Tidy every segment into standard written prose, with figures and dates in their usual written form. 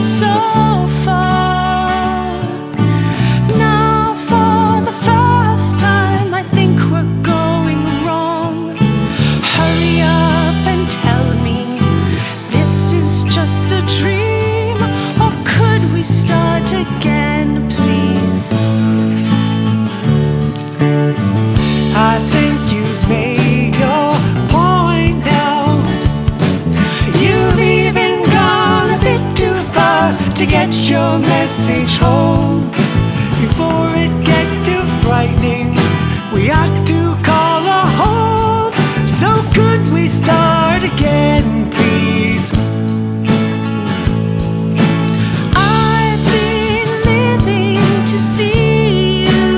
so far. Now for the first time I think we're going wrong. Hurry up and tell me this is just a dream, or could we start again, please? I think you've made your point now. You've even gone a bit too far to get your message home. Before it gets too frightening, we ought to call a halt. So could we start again, please? I've been living to see you,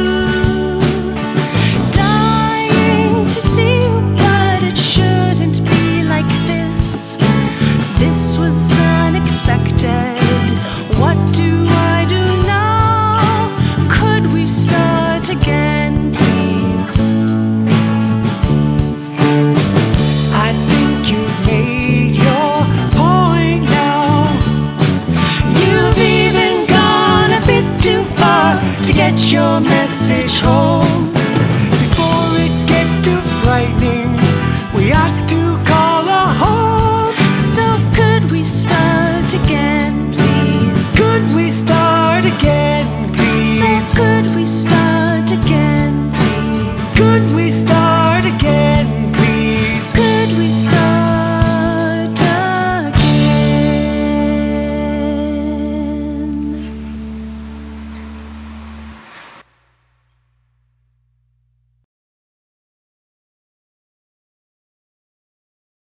dying to see you, but it shouldn't be like this. This was unexpected. What do I do now? Could we start again, please? I think you've made your point now. You've even gone a bit too far to get your message home. Before it gets too frightening, we ought to call a halt. So could we start again, please? Could we start again, please? So could we start again, please? Could we start